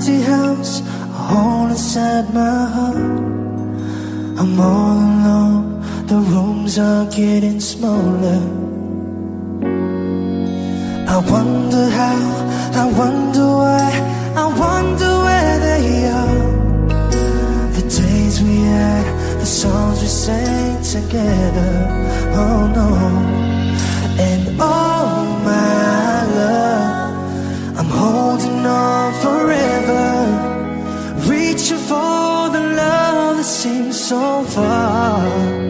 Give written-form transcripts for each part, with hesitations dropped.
empty house, a hole inside my heart. I'm all alone, the rooms are getting smaller. I wonder how, I wonder why, I wonder where they are. The days we had, the songs we sang together. Oh no. And oh my love, I'm holding on forever, reaching for the love that seems so far.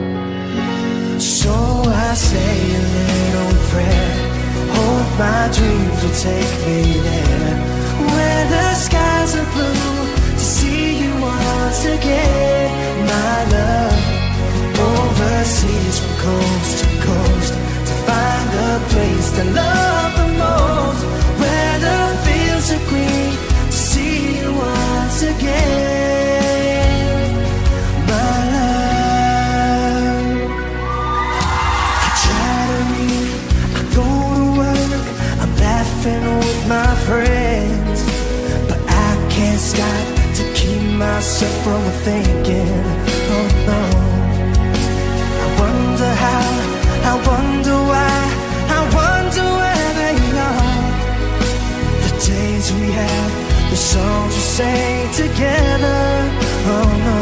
So I say a little prayer, hope my dreams will take me there, where the skies are blue, to see you once again. My love, overseas from coast to coast, to find the place to love the most, where the fields are green, to see you once again. My love, I try to read, I go to work, I'm laughing with my friends, but I can't stop to keep myself from thinking. Oh no. I wonder how, I wonder why, I wonder where they are. The days we had, the songs we sang together. Oh no.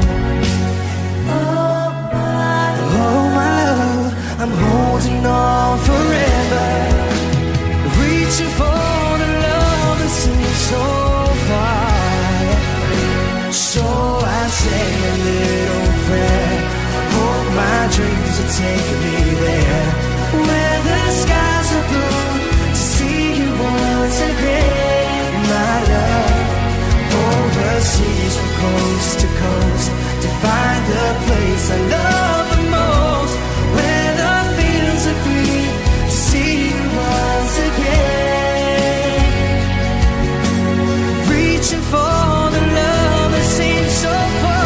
Oh my love, I'm holding on forever, reaching for the love that seems so far. So I say a little prayer, hope my dreams will take me there, where the skies are blue, to see you once again. My love, overseas from coast to coast, to find the place I love the most, where the fields are green, to see you once again, reaching for the love that seems so far.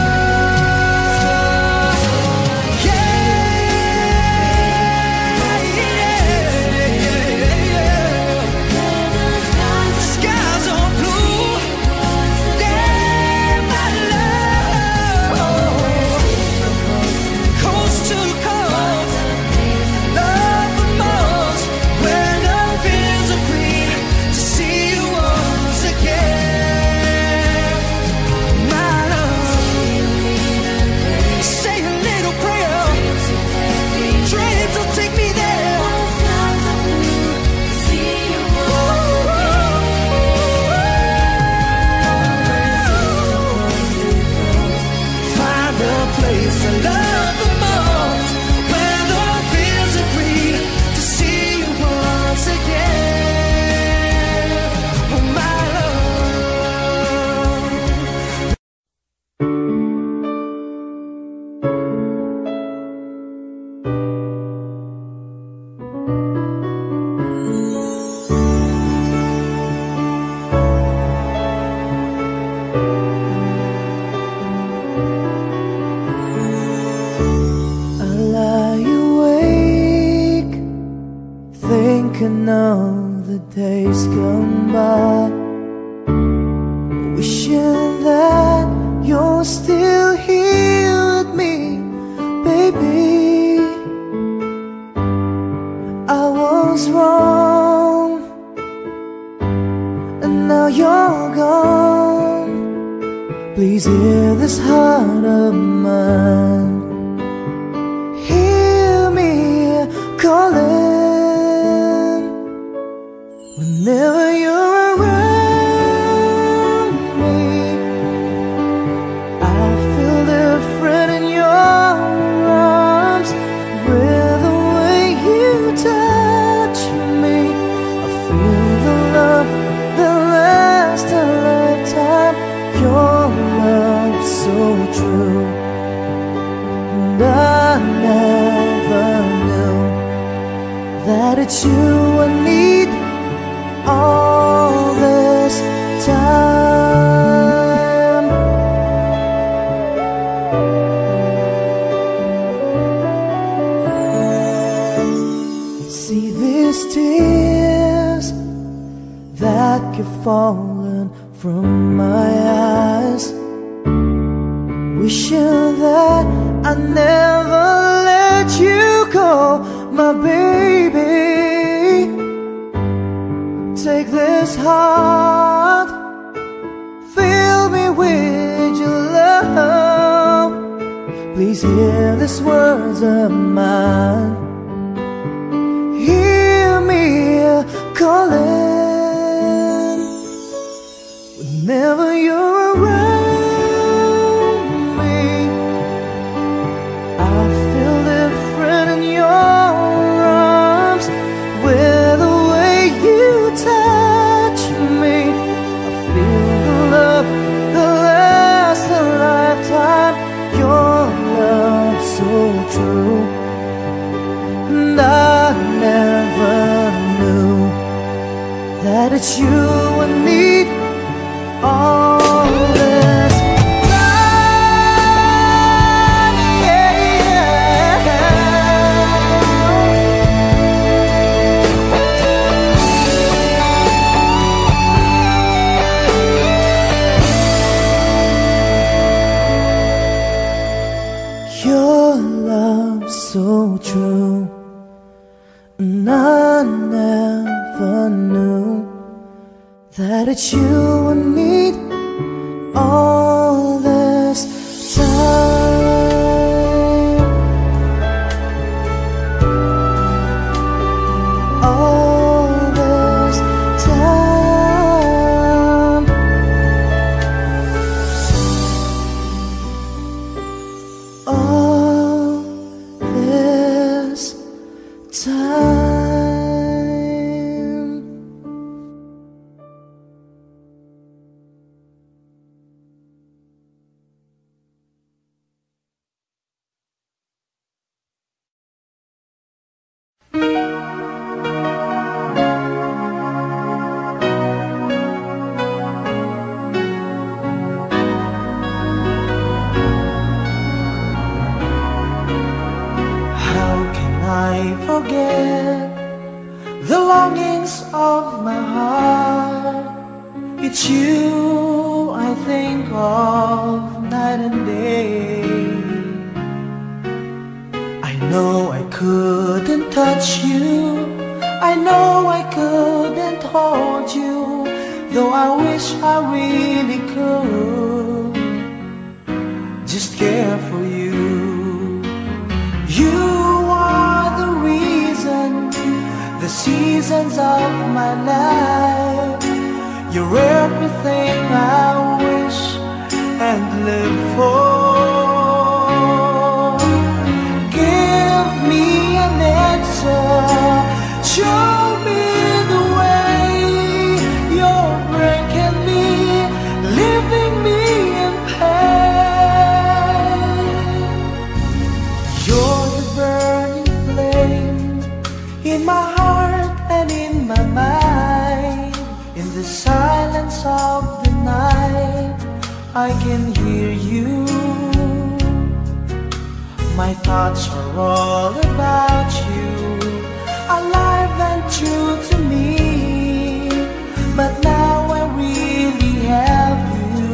Thinking of the days gone by, wishing that you're still here with me, baby. I was wrong, and now you're gone. Please hear this heart of mine, hear me calling. Whenever you're around me, I feel different in your arms. With the way you touch me, I feel the love that lasts a lifetime. Your love so true, and I never knew that it's you I need all this time. See these tears that keep falling from my eyes, wishing that I never let you go, my baby. Take this heart, fill me with your love. Please hear these words of mine. Hear me calling. Whenever you're around me, I feel different in your arms. With the way you touch me, I feel the love that lasts a lifetime. Your love so true, and I never knew that it's you I need all this time, yeah. Your love so true, and I never knew that it's you I need all this time. All this time. All this time. How can I forget the longings of my heart? It's you I think of night and day. I know I couldn't touch you, I know I couldn't hold you, though I wish I really could just care for you. You are the reason, the seasons of my life. You're everything I wish and live for. Give me an answer, show me the way. You're breaking me, leaving me in pain. You're the burning flame in my heart and in my mind. In the silence of the night, I can hear you. My thoughts are all about you, alive and true to me. But now I really have you,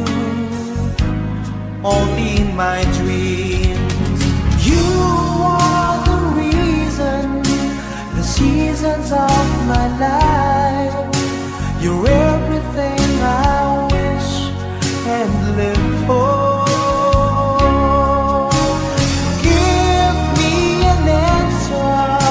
only in my dreams. You are the reason, the seasons of my life. You're everything I wish and live for. Give me an answer,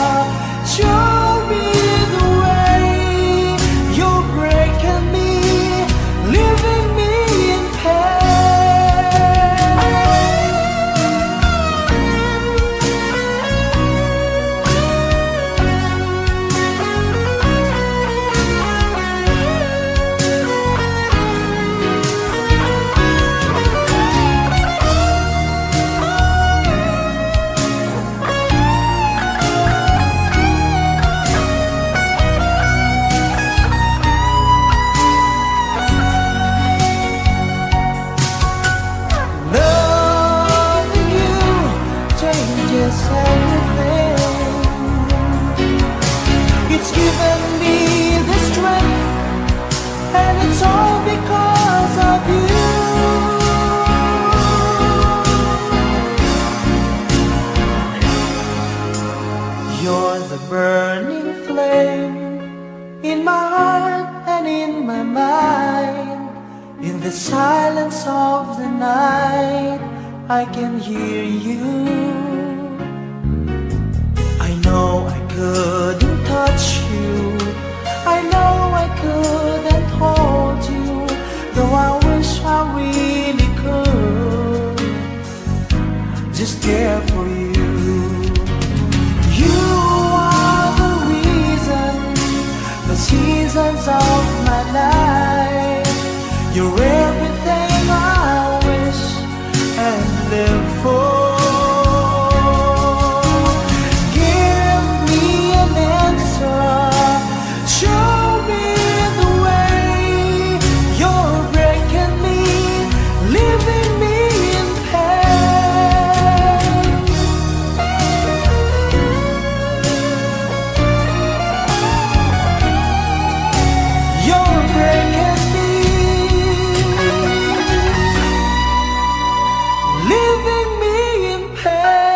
burning flame in my heart and in my mind. In the silence of the night, I can hear you. I know I couldn't touch you, I know I couldn't hold you, though I wish I really could just care for you. You are the reason, the seasons of my life. You're everything I wish and live for. Give me an answer, show me the way. You're breaking me, leaving me in pain. You're breaking me, leaving me in pain.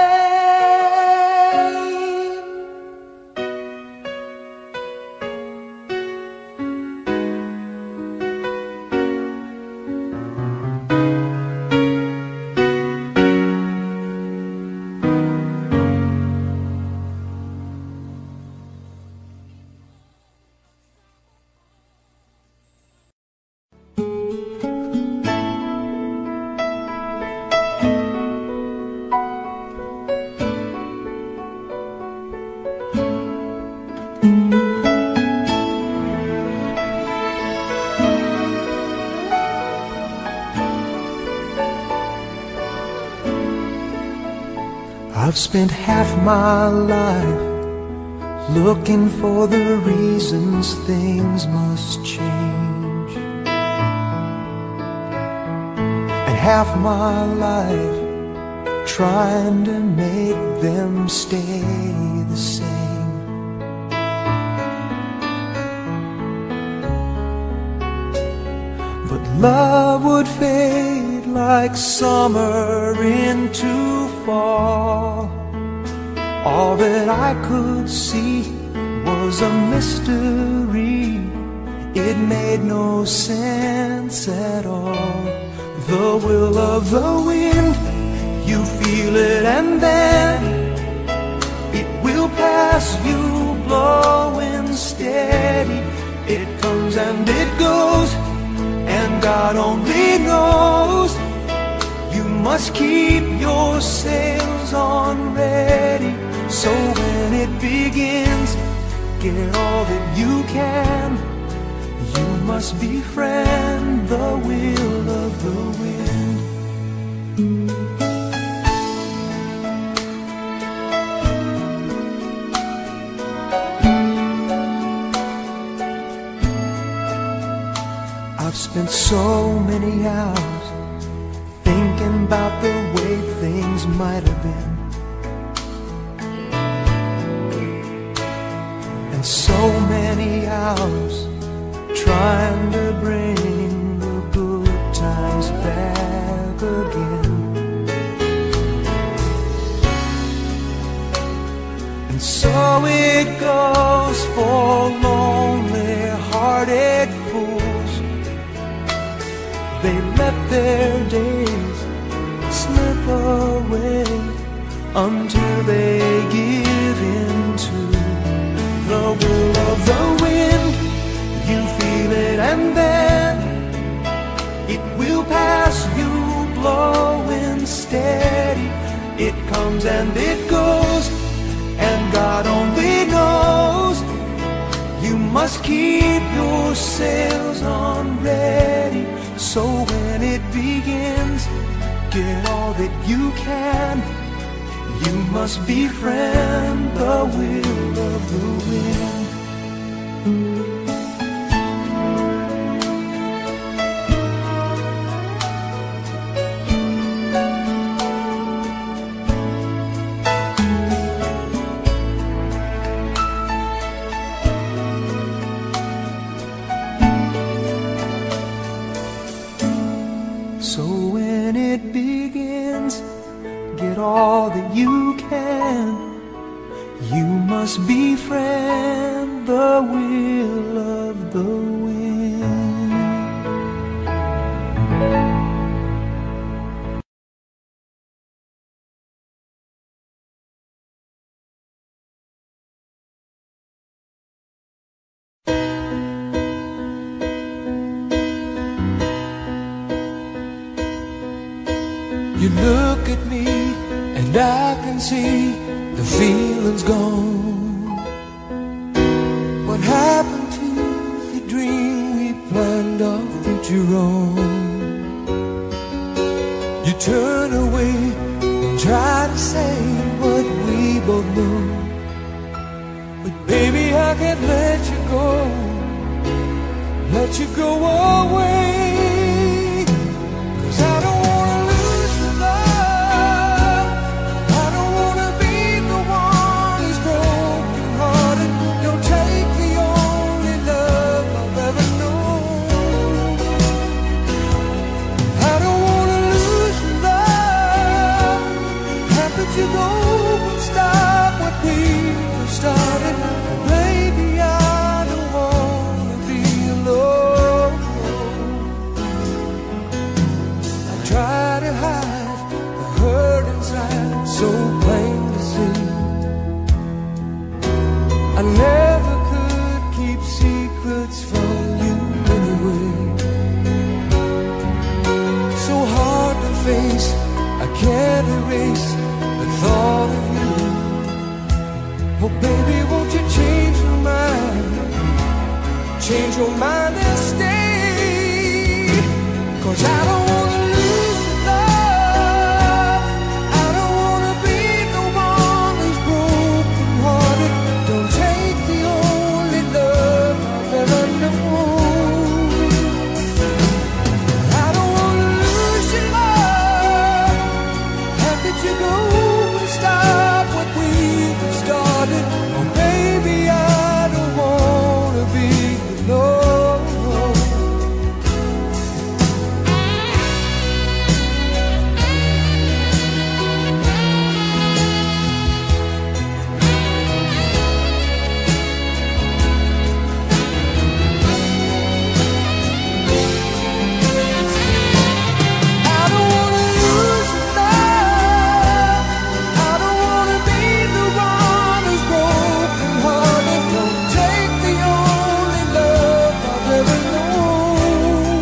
I've spent half my life looking for the reasons things must change, and half my life trying to make them stay the same. But love would fade like summer into fall. All that I could see was a mystery. It made no sense at all. The will of the wind, you feel it and then it will pass you, blowing steady. It comes and it goes, and God only knows. You must keep your sails on ready, so when it begins, get all that you can. You must befriend the will of the wind. I've spent so many hours thinking about the way things might have been, and so many hours trying to bring the good times back again. And so it goes for lonely-hearted fools. They let their days slip away until they give in to the will of the wind. You feel it and then it will pass you, blowing steady. It comes and it goes, and God only knows. You must keep your sails on ready, so when it begins, get all that you can. You must befriend the will of the wind. So when it begins, get all that you can. You must must befriend the will of the wind. You look at me and I can see the feeling's gone. What happened to the dream we planned our future on? You turn away and try to say what we both know, but baby, I can't let you go, let you go away. 'Cause I don't wanna lose your love. I don't wanna be the one who's broken hearted. Don't take the only love I've ever known. I don't wanna lose your love. How could you go and stop what we have started? Baby, I don't wanna be alone. I try to hide the hurt inside, so plain to see. I never could keep secrets from you anyway. So hard to face, I can't erase the thought of you. Oh baby, won't you change your mind? Change your mind and stay. 'Cause I don't wanna lose your love. I don't wanna be the one who's broken hearted. Don't take the only love I've ever known. I don't wanna lose your love. How could you go and stop what we have started? Oh baby, I don't wanna be alone. I don't wanna lose your love. I don't wanna be the one who's broken hearted. Don't take the only love I've ever known.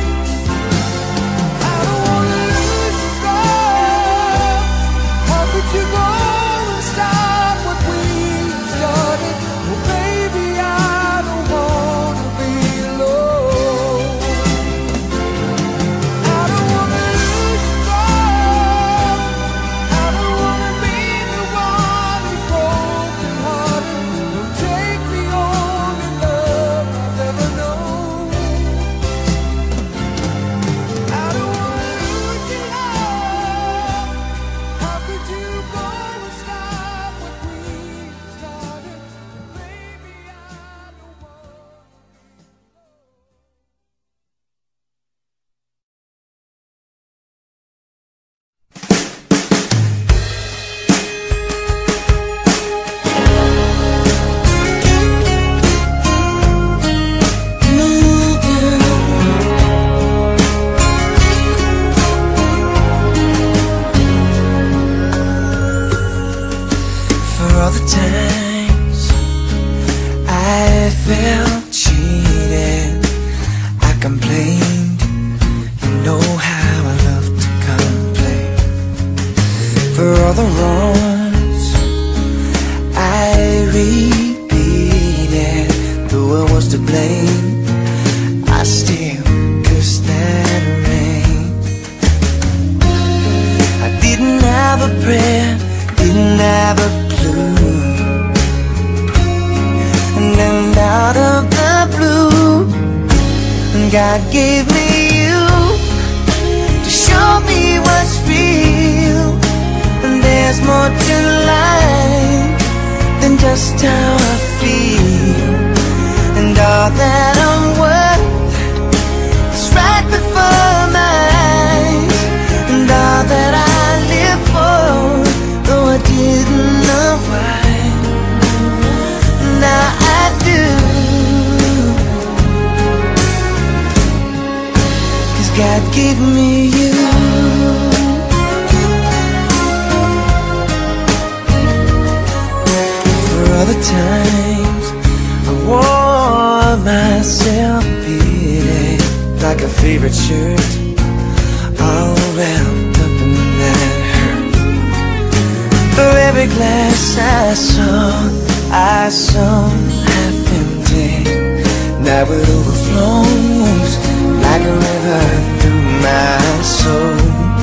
I don't wanna lose your love. How could you go and stop what we started? Well, baby, I don't wanna be alone. I don't wanna lose your love. I don't wanna be the one who's broken hearted. Don't take the only love I've ever known. I don't wanna lose your love. How could you go and stop what we started? Baby, I don't wanna. For all the times I felt cheated, I complained. You know how I love to complain. For all the wrongs I repeated, though I was to blame, I still cursed that rain. I didn't have a prayer, didn't have a clue, and then out of the blue, God gave me you to show me what's real. And there's more to life than just how I feel. And all that I'm worth is right before my eyes. And all that I live for, though I didn't know why, God gave me you. For all the times I wore myself beating like a favorite shirt, all wrapped up in that hurt. For every glass I saw half empty, now it overflows like a river through my soul.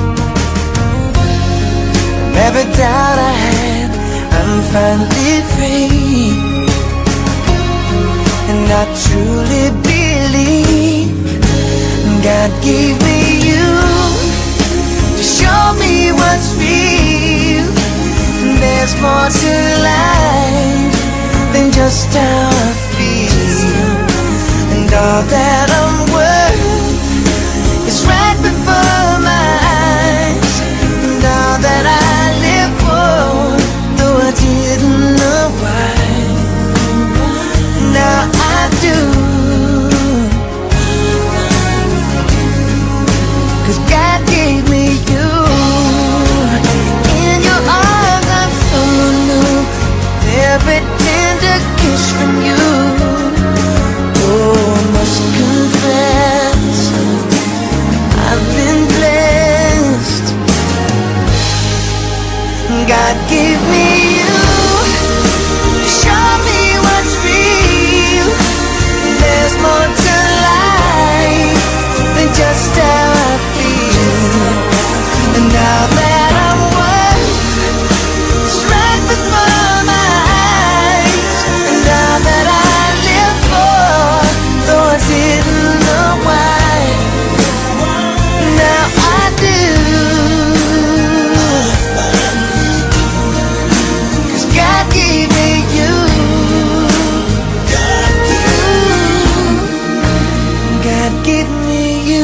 And every doubt I had, I'm finally free, and I truly believe God gave me you to show me what's real. There's more to life than just how I feel, and all that I'm worth is right before my eyes, and all that I live for, though I didn't know why, now I do. 'Cause God gave me you. In your arms I'm so new, every tender kiss from you. Oh, I must confess, I've been blessed. God gave me you to show me what's real. There's more to life than just how I feel, and now that I'm worth is right before my eyes, and all that I live for, though I didn't know why, now I do. 'Cause God gave me you. God gave me you.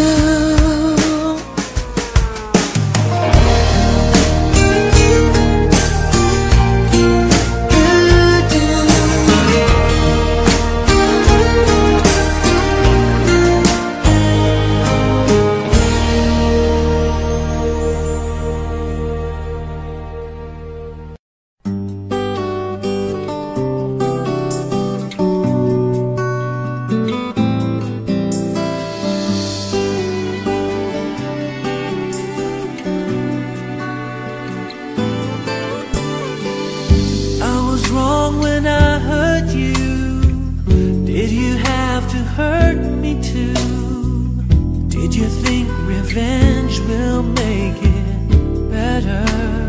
I was wrong when I hurt you. Did you have to hurt me too? Did you think revenge will make it better?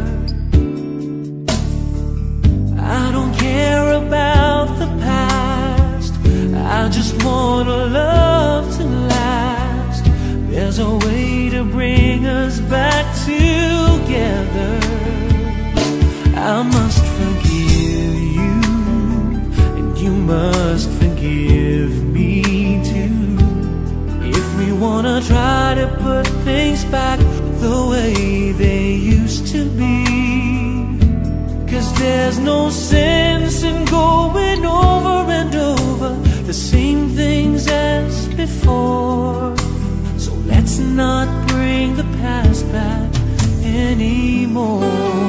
I don't care about the past, I just want a love to last. There's a way to bring us back together. I must forgive you, and you must forgive me too, if we wanna try to put things back the way they used to be. 'Cause there's no sense in going over and over the same things as before. So let's not bring the past back anymore.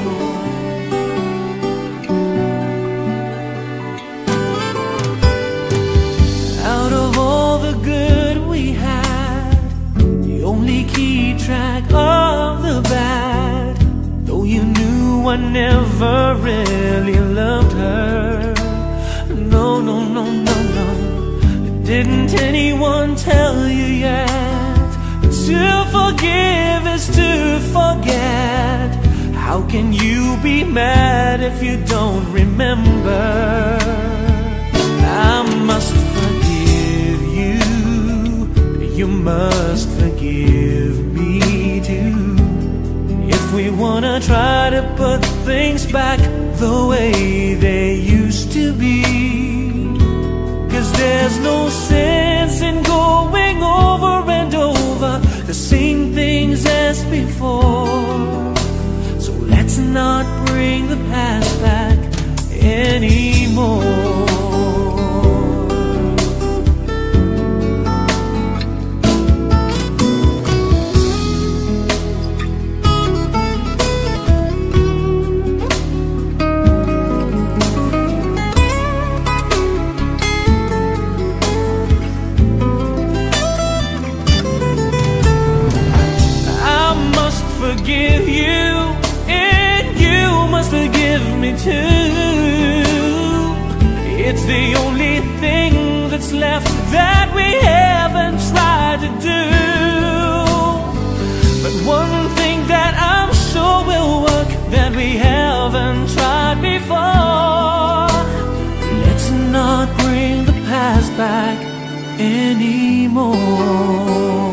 Out of all the good we had, you only keep track of the bad. Though you knew I never really loved her. No, no, no, no, no. Didn't anyone tell you yet? To forgive is to forget. How can you be mad if you don't remember? I must forgive you, you must forgive me too, if we wanna try to put things back the way they used to be. 'Cause there's no sense in going over and over the same things as before. So let's not bring the past back anymore. things left that we haven't tried to do. But one thing that I'm sure will work that we haven't tried before. Let's not bring the past back anymore.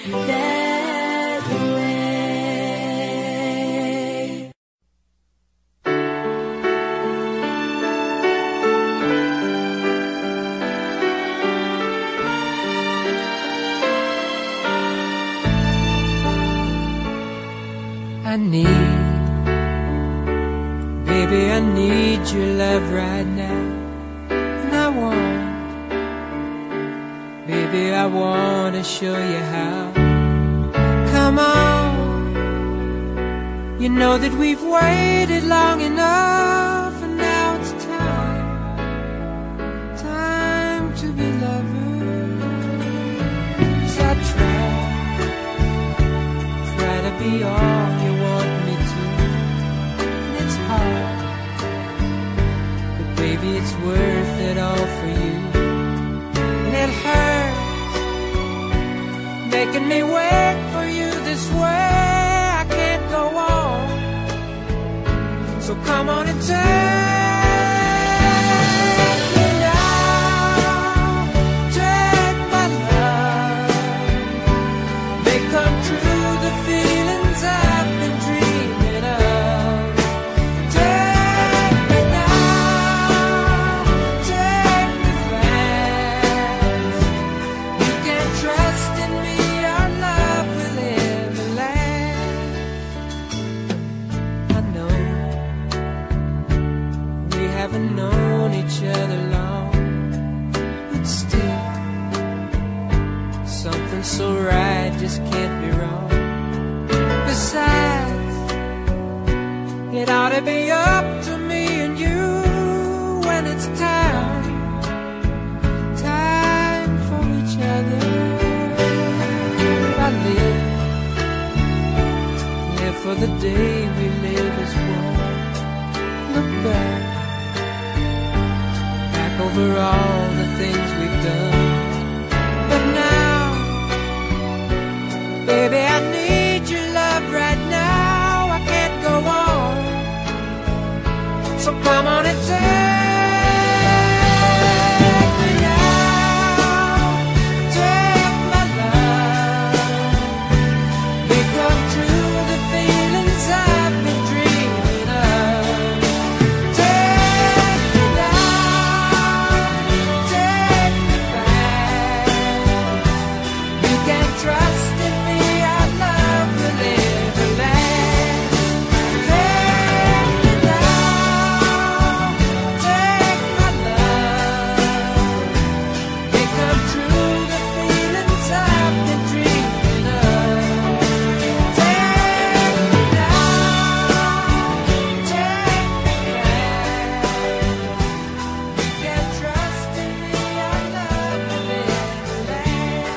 that way. Baby, I need your love right now. And baby, I want to show you how. Come on, you know that we've waited long enough, and now it's time to be lovers. I try to be all you want me to, and it's hard, but baby, it's worth it all for you. And it hurts making me wait for you this way. I can't go on, so come on and take me now. Take my love, make come true the feelings I've been dreaming of. Take me now, take me fast. You can trust in me, our love will ever last. I know we haven't known each other long, but still something so right just can't be wrong. Besides, it ought to be up to me and you when it's time for each other. I live for the day we live as one. Look back over all the things we've done. But now, baby, I need your love right now. I can't go on, so come on and take me now. Take my love, make come true the feelings I've been dreaming of. Take me now, take me fast. You can trust in me, our love will ever last. Take me now, take my love, make come true the feelings I've been dreaming of. Take me now, take me fast. You can trust in me, our love will ever last.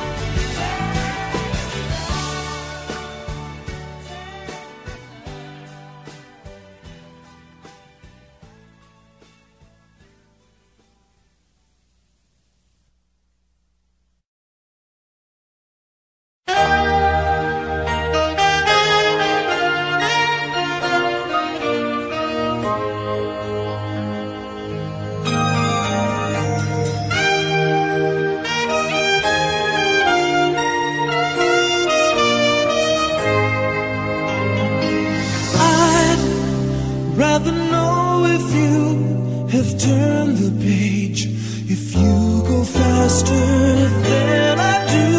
I'd rather know if you have turned the page, if you go faster than I do.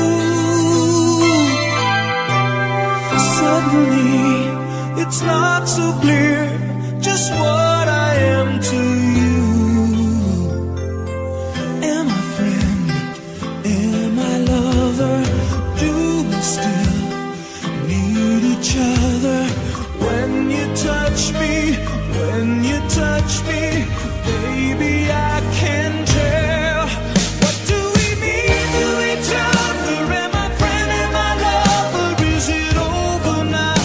Suddenly, it's not so clear just what I am to you. Am I friend? Am I lover? Do we still need each other? When you touch me, baby, I can tell. What do we mean to each other? Am I friend? Am I lover? Is it over now?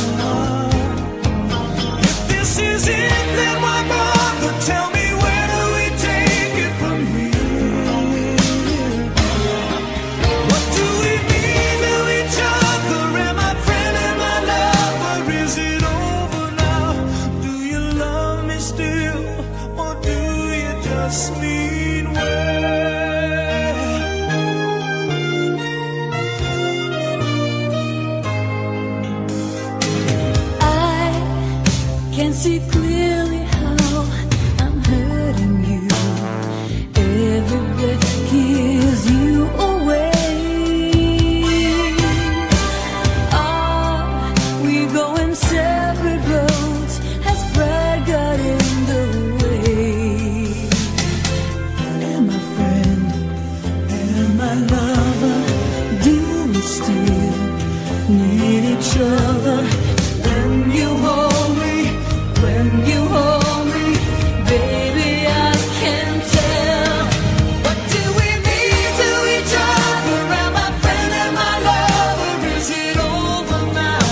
If this is it, then why bother? Tell me, where do we take it from here? What do we mean to each other? Am I friend? Am I lover? Is it over now? Do you love me still, or do see clearly how I'm hurting you. Every breath gives you away. Oh, we go in separate roads as pride got in the way. And my friend and my lover, do we still need each other? When you hold me, when you hold me, baby, I can tell. What do we mean to each other? And my friend and my lover, is it over now?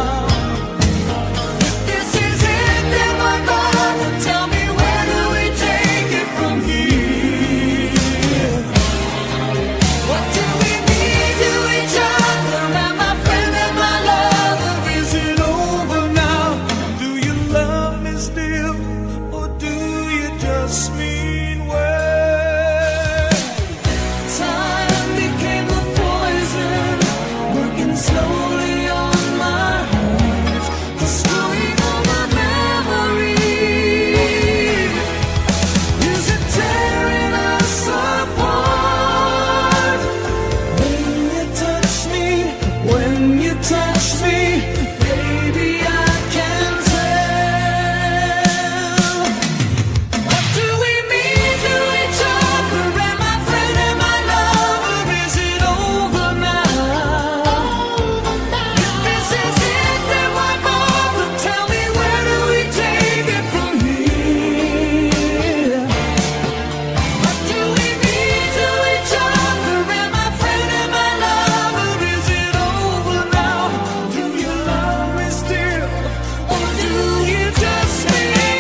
If this is it, then my brother, tell me, where do we take it from here? What do we mean to each other? And my friend and my lover, is it over now? Do you love me still, or do you just mean well? Time became a poison, working slowly on my heart, destroying all my memories. Is it tearing us apart? When you touch me, when you touch me, baby, I can tell. What do we mean to each other? And my friend and my lover, is it over now? If this is it, then my mother, tell me, where do we take it from here? What do we mean to each other? And my friend and my lover, is it over now? Do you love me still, or do you just mean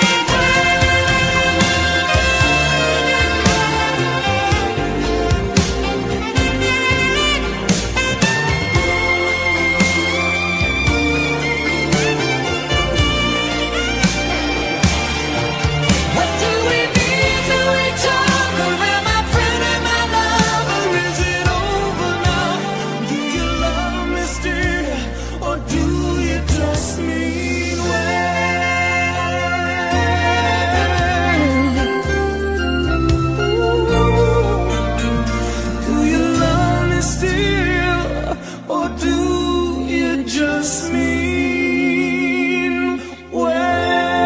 What do we mean to each other? And my friend and my lover, is it over now? Do you love me still, or do you just mean well? Do you love me still, or do you just mean well?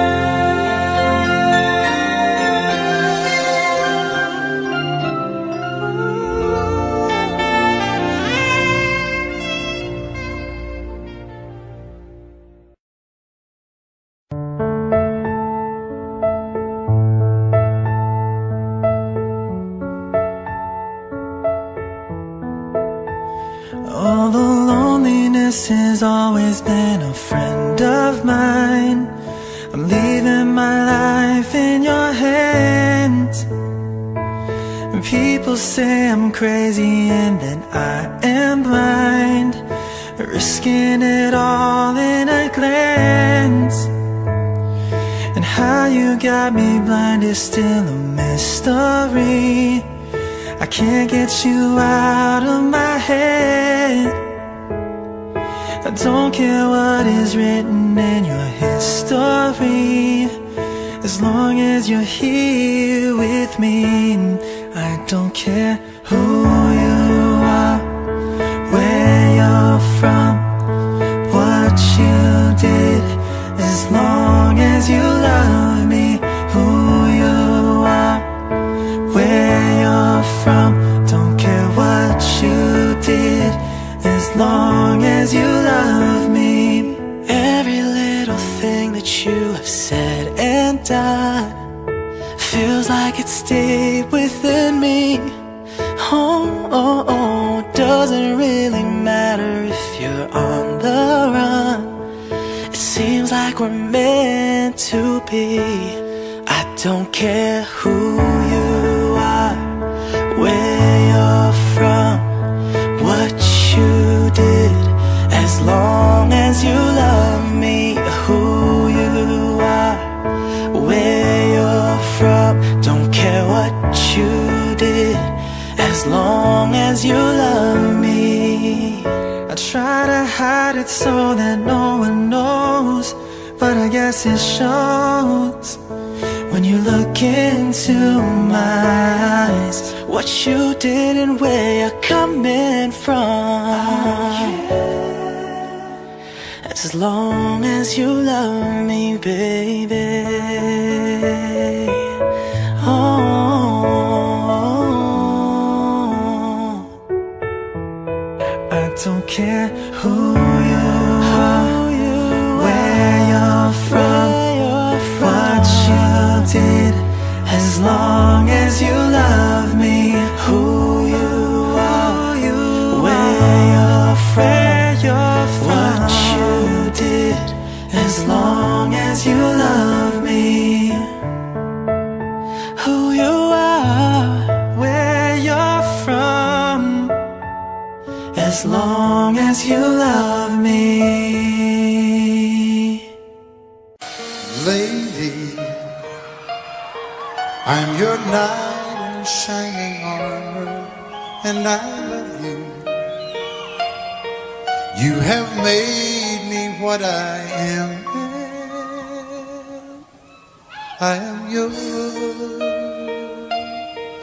All the loneliness has always been a friend of mine. I'm leaving my life in your hands. And people say I'm crazy and that I am blind, risking it all in a glance. And how you got me blind is still a mystery. I can't get you out of my head. I don't care what is written in your history, as long as you're here with me. I don't care who you are, where you're from, what you did, as long as you love me. Who you are, where you're from, don't care what you did, as long as you love me. Every little thing that you have said and done feels like it stayed within me. Oh, doesn't really matter if you're on the run. It seems like we're meant to be. I don't care who you are, where you're from, what you did, as long as you love me. Who you are, where you're from, don't care what you did, as long as you love me. I try to hide it so that no one knows, but I guess it shows when you look into my eyes. What you did and where you're coming from. As long as you love me, baby. Oh, I don't care who you are, where you're from, what you did. As long as you love me, who you are, where you're from, what you did. As long as you love me, who you are, where you're from. As long as you love me. Lady, I'm your knight in shining armor, and I love you. You have made me what I am. I am yours.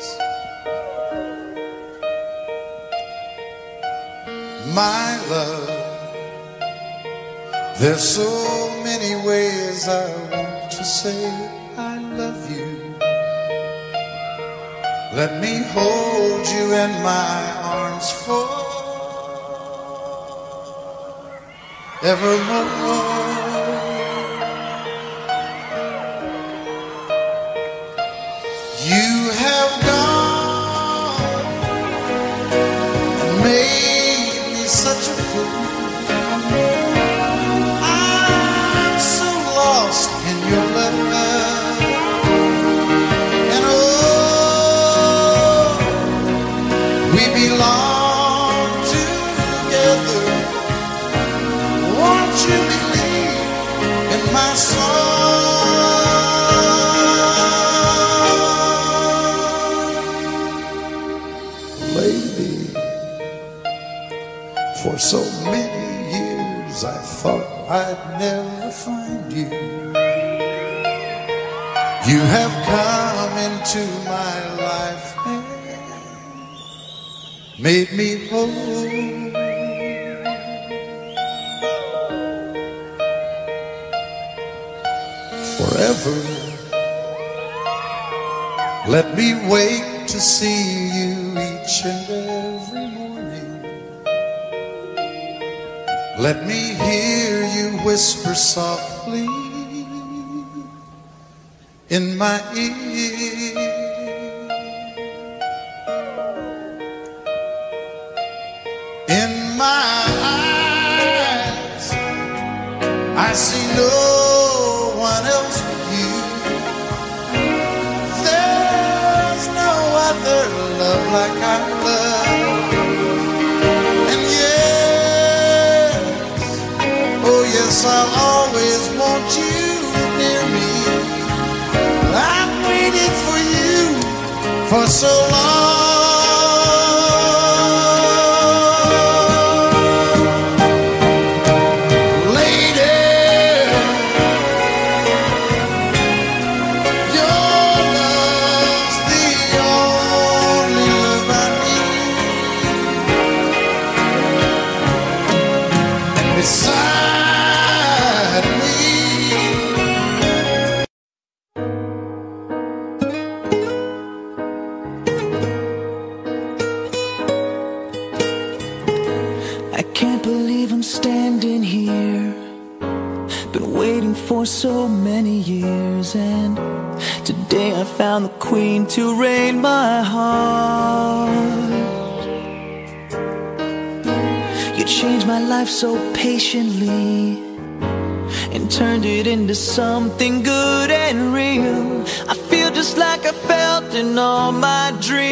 My love, there's so many ways I want to say I love you. Let me hold you in my arms forevermore. You have gone and made me such a fool. I'm so lost in your love, and oh, we belong together. Won't you believe in my song? Lady, for so many years I thought I'd never find you. You have come into my life and made me whole. Forever, let me wake to see you each and every morning. Let me hear you whisper softly in my ear. In my eyes, I see no one else but you. There's no other love like I love. And yes, oh yes, I'll always want you near me. I've waited for you for so long. I can't believe I'm standing here. Been waiting for so many years, and today I found the queen to reign my heart. You changed my life so patiently and turned it into something good and real. I feel just like I felt in all my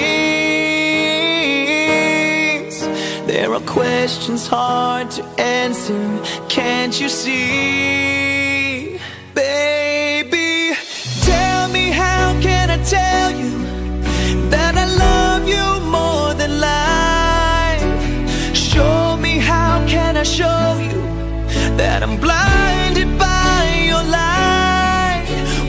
dreams. There are questions hard to answer, can't you see? Baby, tell me, how can I tell you that I love you more than life? Show me, how can I show you that I'm blinded by your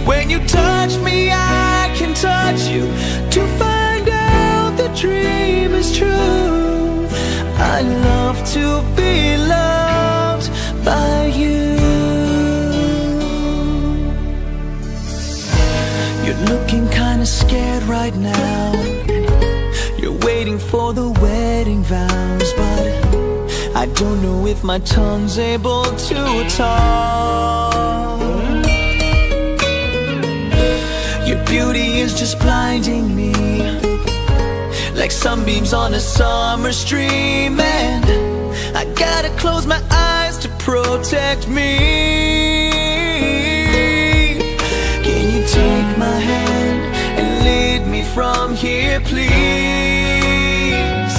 When you touch me, I can touch you to find out the dream is true. I love to be loved by you. You're looking kinda scared right now. You're waiting for the wedding vows, but I don't know if my tongue's able to talk. Your beauty is just blinding me, like sunbeams on a summer stream, and I gotta close my eyes to protect me. Can you take my hand and lead me from here, please?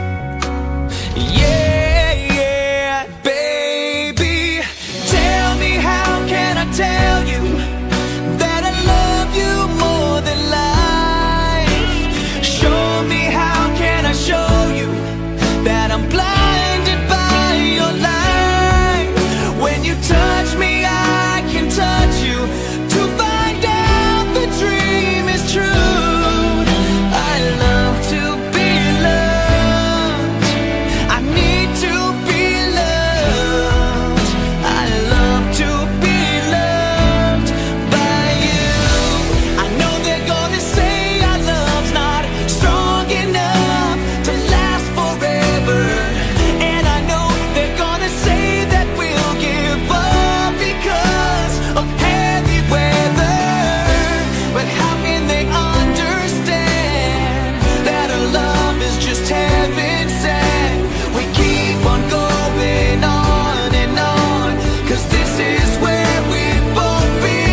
Yeah, yeah, baby. Tell me, how can I tell you that I love you more than life? Show me, how can I show you that I'm blinded by your light? When you touch me, I can touch you to find out the dream is true. I love to be loved. I need to be loved. I love to be loved by you. I know they're gonna say our love's not strong enough to last forever, and I know they're gonna say that we'll give up because of heavy weather. But how can they understand that our love is just heaven sent? We keep on going on and on, 'cause this is where we both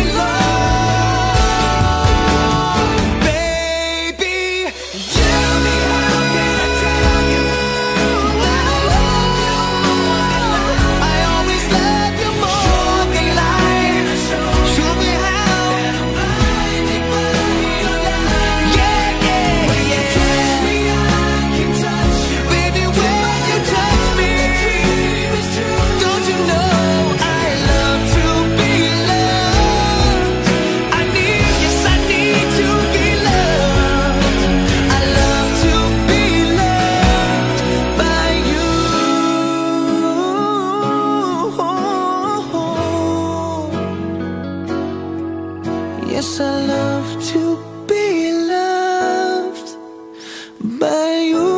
belong. Baby, tell me, how can I tell you that I love you more than life? I always love you more than life. Show me how that I'm blinded by your light. Yeah, yeah, when you touch me, I can touch you. Baby, when you touch me, don't you know I love to be loved? I need, yes, I need to be loved. I love to be loved by you. Yes, I love to be loved by you.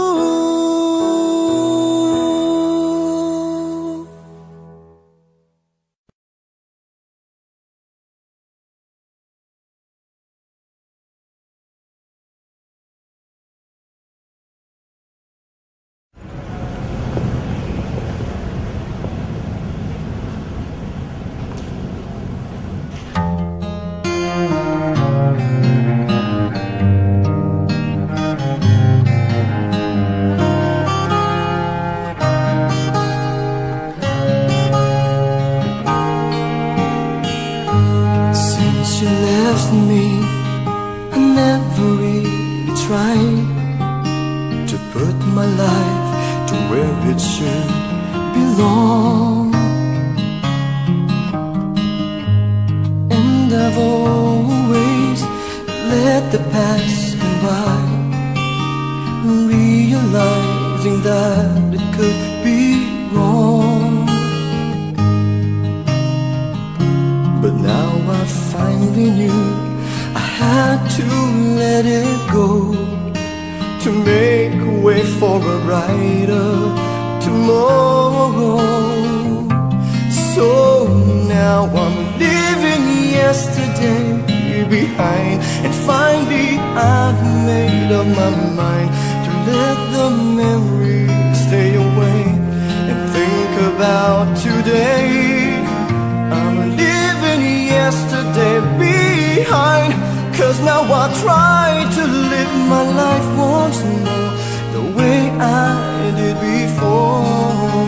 Since you left me, I never really tried to put my life to where it should belong. And I've always let the past go by, realizing that it could be wrong. But now I finally knew I had to let it go to make way for a brighter tomorrow. So now I'm leaving yesterday behind, and finally I've made up my mind to let the memories stay away and think about today. I'm leaving yesterday behind, 'cause now I try to live my life once more the way I did before.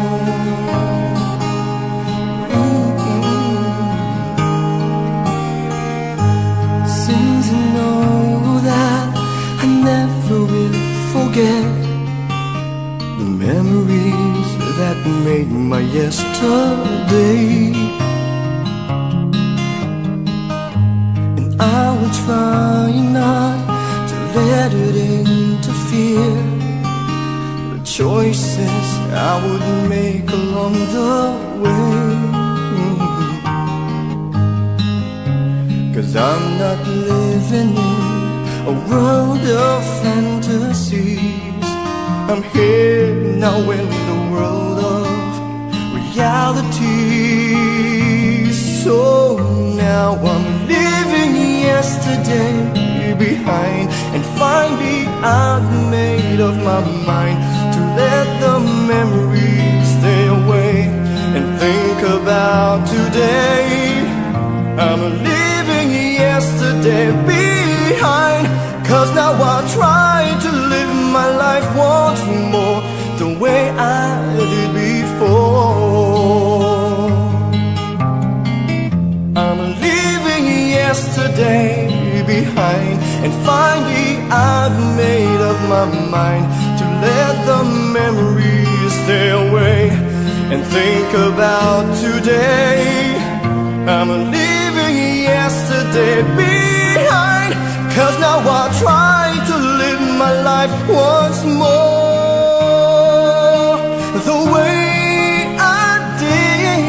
Since I know that I never will forget the memories that made my yesterday. I will try not to let it interfere the choices I would make along the way. 'Cause I'm not living in a world of fantasies. I'm here now in the world of reality. So now I'm leaving yesterday behind, and finally I've made up my mind to let the memories stay away and think about today. I'm leaving yesterday behind, 'cause now I try to live my life once more the way I did before. I'm leaving yesterday behind, and finally I've made up my mind to let the memories stay away and think about today. I'm leaving yesterday behind, 'cause now I try to live my life once more the way I did.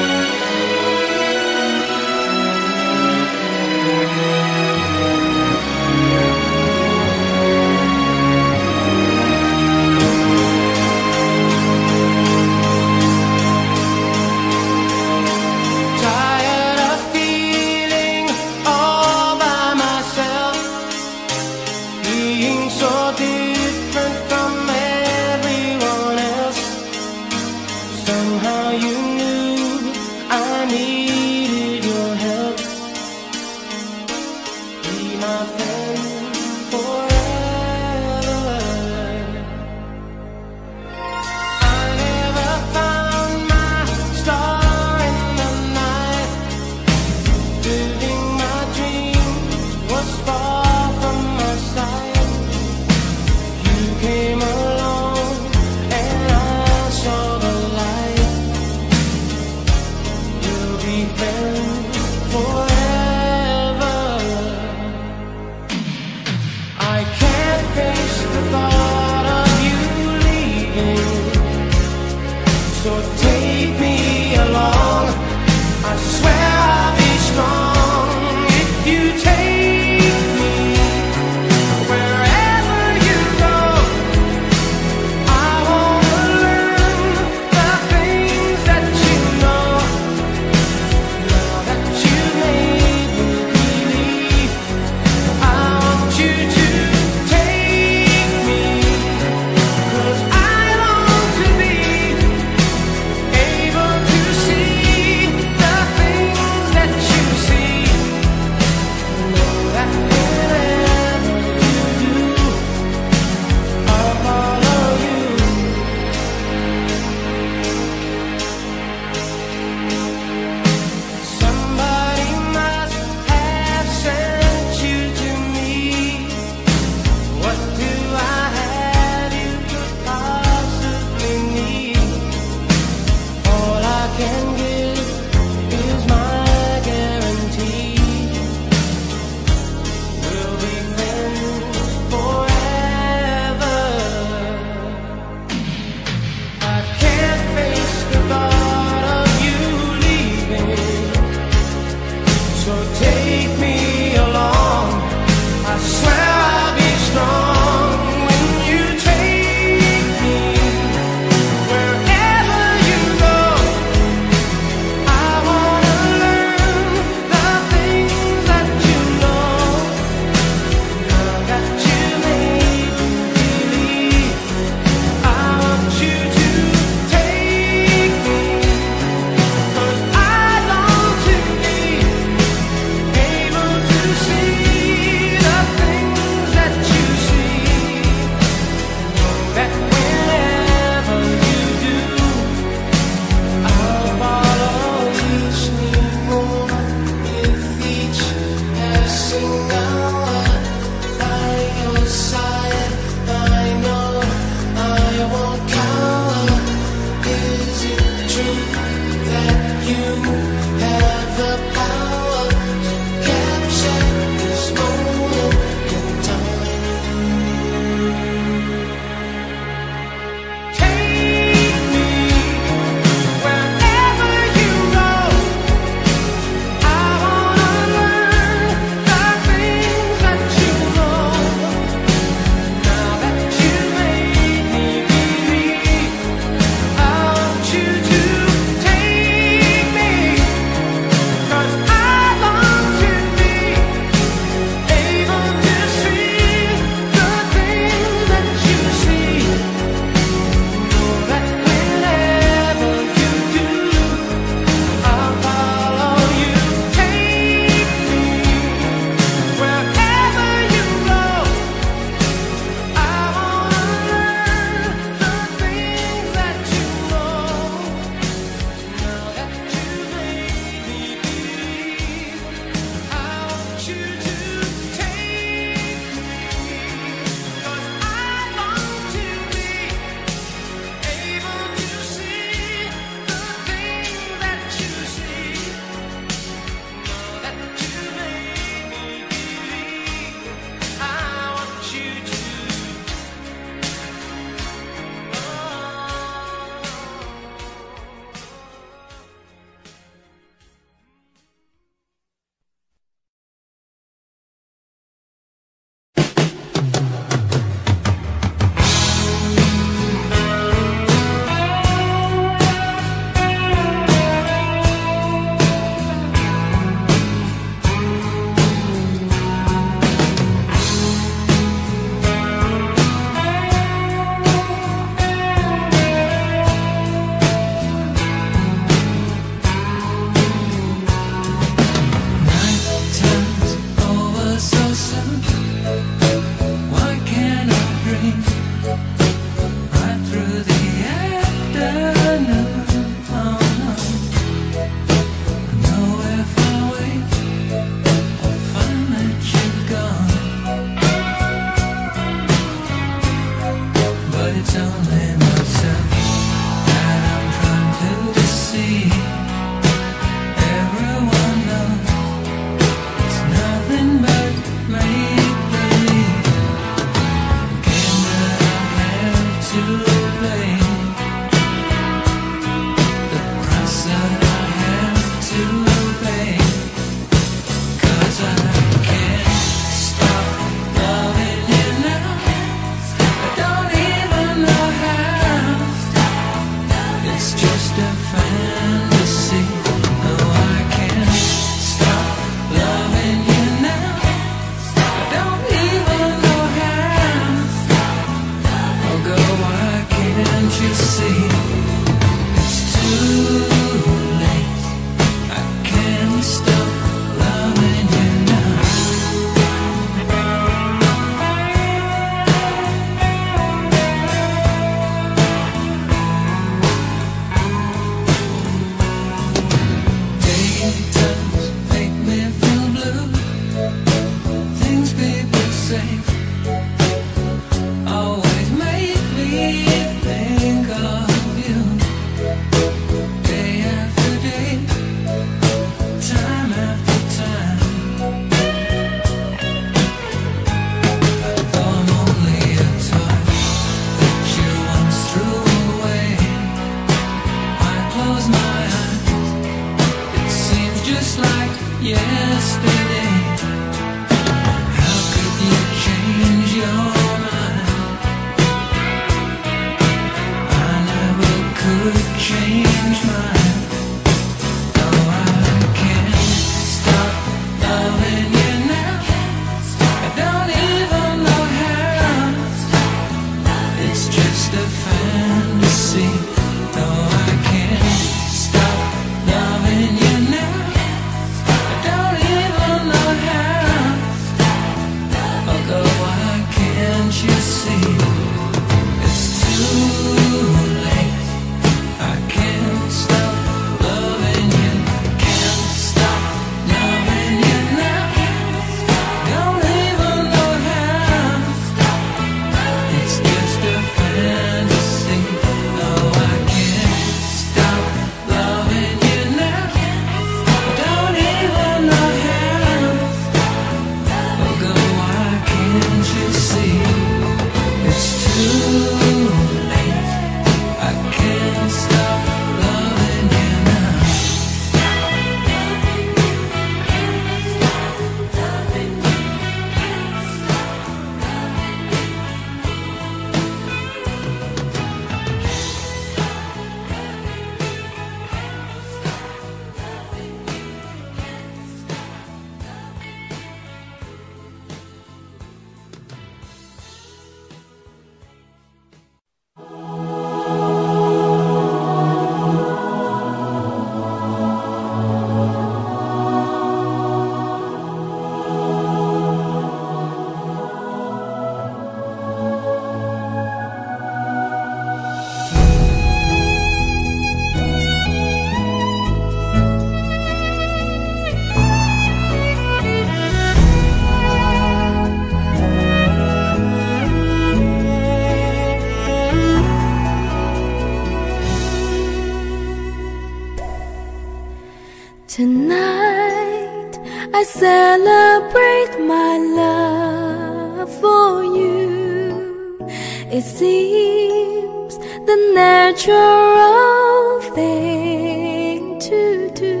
Tonight I celebrate my love for you. It seems the natural thing to do.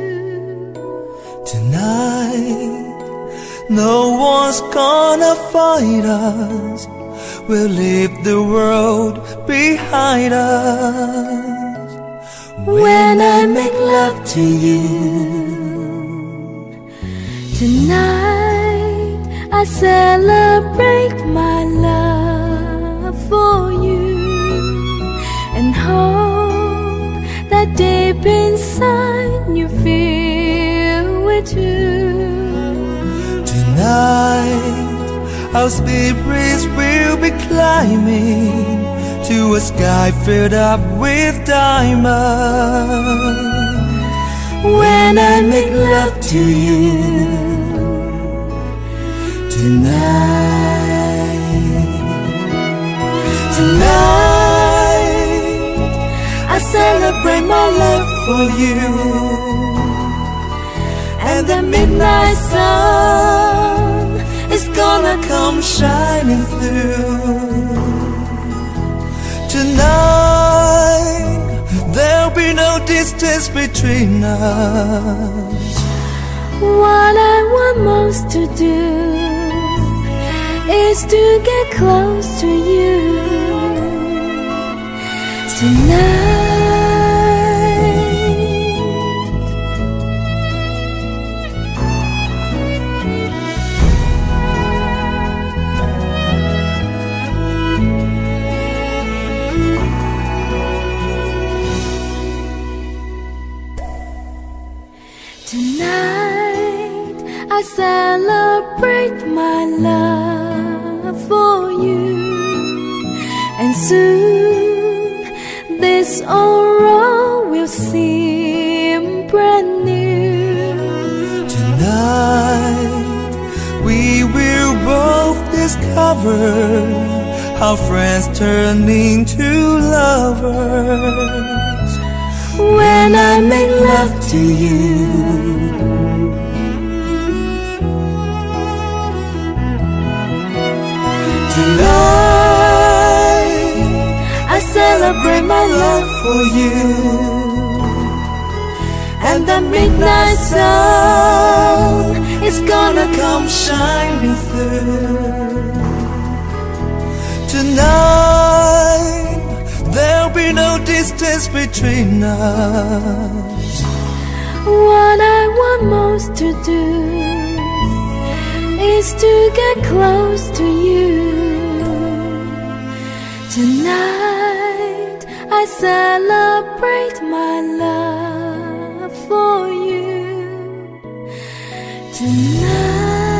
Tonight, no one's gonna fight us. We'll leave the world behind us. When I make love to you, tonight I celebrate my love for you, and hope that deep inside you feel it too. tonight, our spirits will be climbing to a sky filled up with diamonds. When I make love to you tonight, I celebrate my love for you, and the midnight sun is gonna come shining through. Tonight, there'll be no distance between us. What I want most to do is to get close to you tonight. Tonight I celebrate my love for you, and soon this aurora will seem brand new. Tonight, we will both discover how friends turn into lovers. When I make love to you tonight, I celebrate my love for you, and the midnight sun is gonna come shining through. Tonight, there'll be no distance between us. What I want most to do is to get close to you tonight. I celebrate my love for you tonight.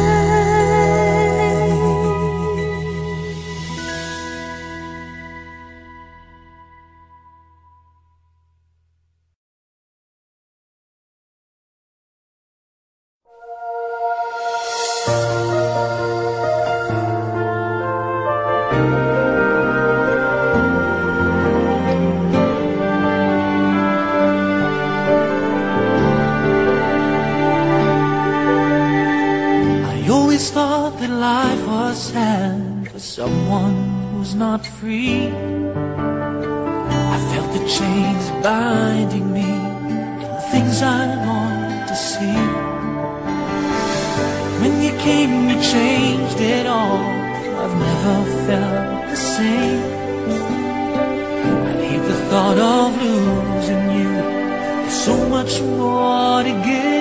Thought that life was sad for someone who's not free. I felt the chains binding me to the things I longed to see. When you came, you changed it all. I've never felt the same. I hate the thought of losing you. There's so much more to give.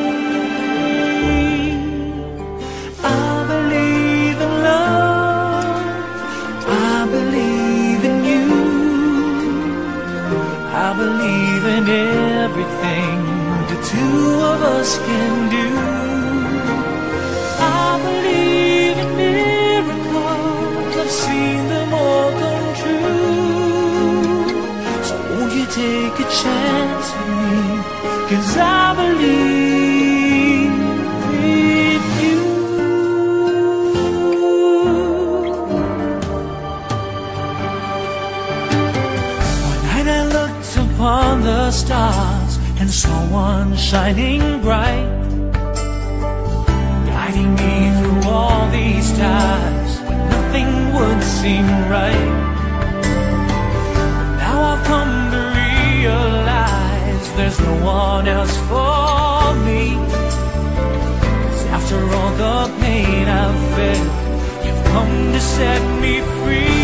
I believe in everything the two of us can do. I believe in miracles, I've seen them all come true. So won't you take a chance with me, 'cause I believe in you. One night I looked upon the stars and saw one shining bright, guiding me through all these times when nothing would seem right. But now I've come to realize there's no one else for me, 'cause after all the pain I've felt, you've come to set me free.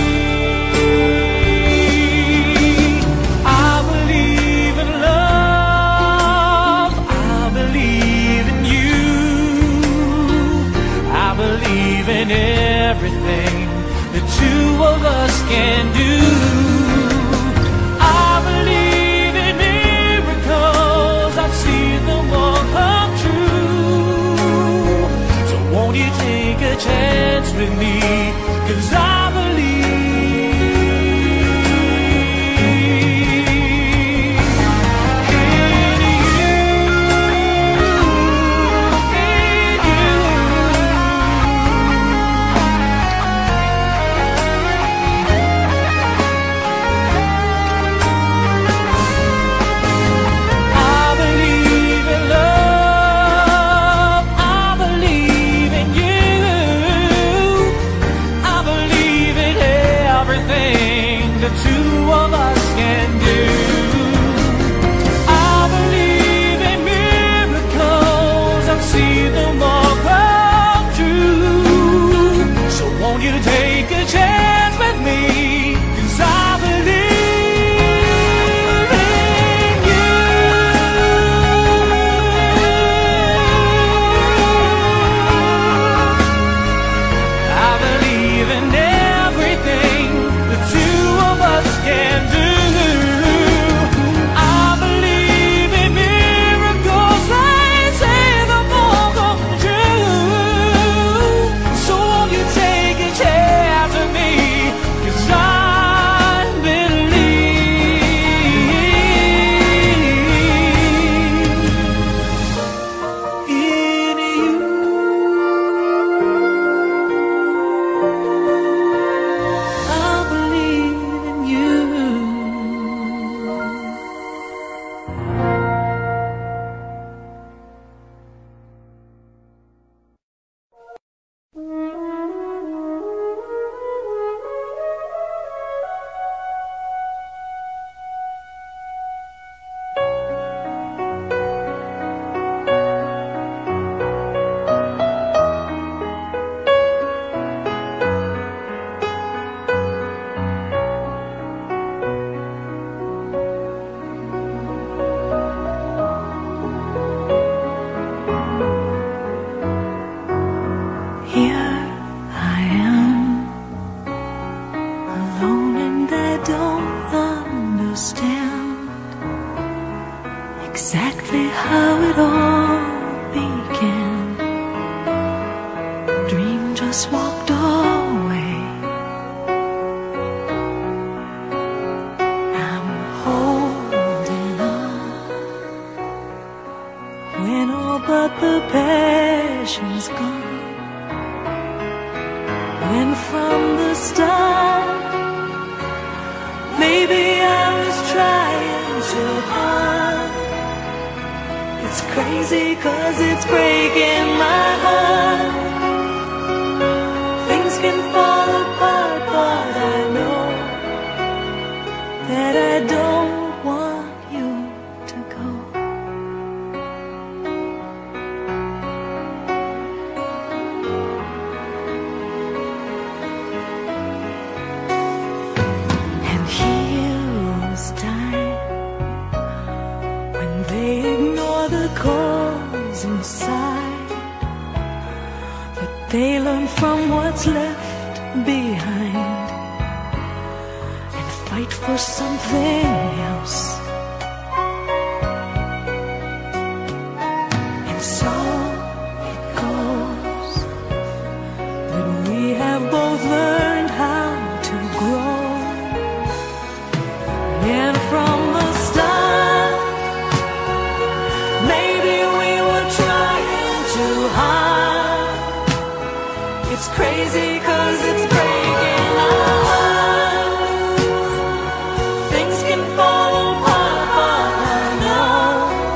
I believe in love, I believe in you, I believe in everything the two of us can do. I believe in miracles, I've seen them all come true. So won't you take a chance with me, 'cause I believe the two of us can do. I believe in miracles, I've seen them all come true. So won't you take a chance with me, 'cause I believe in you. I believe in everything the two of us can do. I believe in miracles, they say them all come true. So won't you take a chance with me, 'cause I believe in you. I believe in you. Here I am, alone, and I don't understand exactly how it all began. The dream just walked away. I'm holding on when all but the passion's gone. When from the start, maybe I was trying too hard. It's crazy 'cause it's breaking my heart. Things can fall apart, but I know that I don't want you to go. Inside, but they learn from what's left behind and fight for something else. And so it goes, but we have both learned how to grow. And from the start, maybe we were trying too hard. It's crazy 'cause it's breaking our heart. Things can fall apart, but I know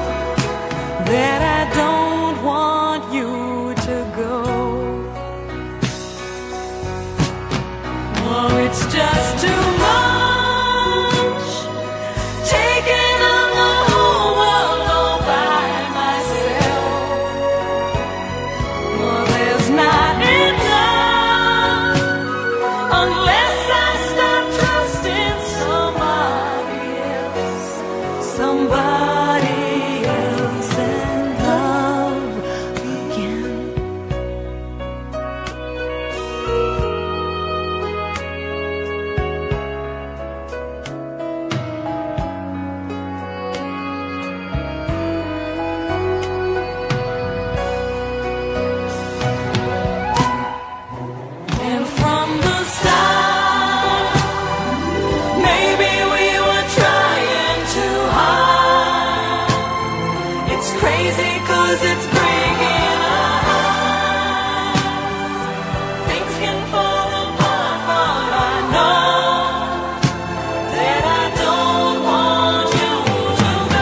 crazy 'cause it's breaking our hearts. Things can fall apart, but I know that I don't want you to go.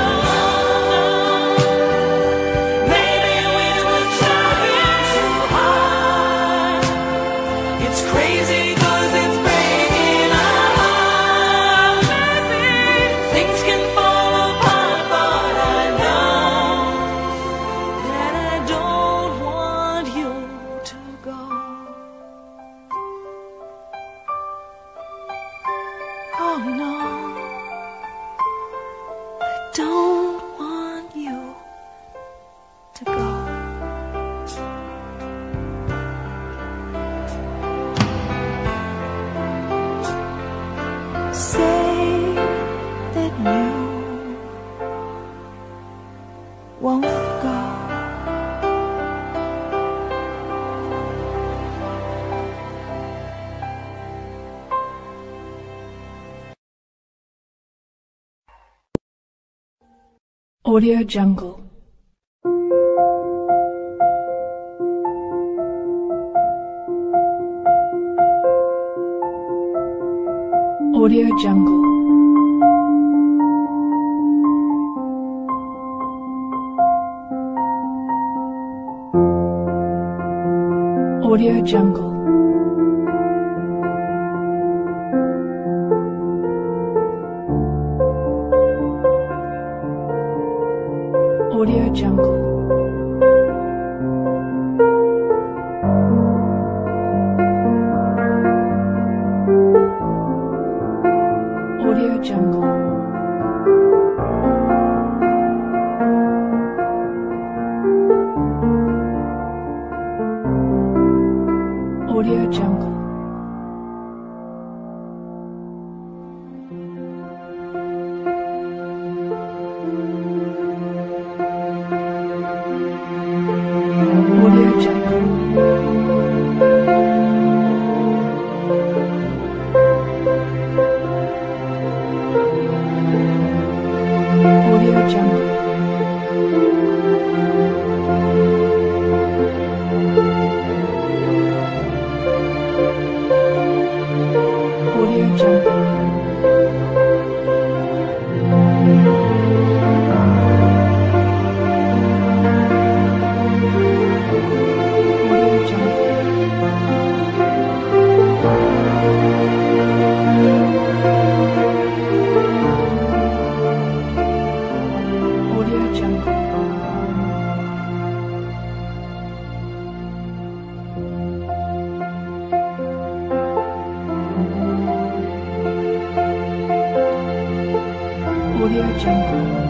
Maybe we were trying too hard. It's crazy 'cause it's breaking our hearts. Maybe things can fall apart, but I know that I don't want you to go. Oh no, I don't want you to go. Say that you won't go. Audio Jungle. Audio Jungle. Audio Jungle. Audio Jungle. Audio Jungle. Audio Jungle. Audio Jungle. Audio Jungle. Audio Jungle. Audio Jungle. Audio Jungle.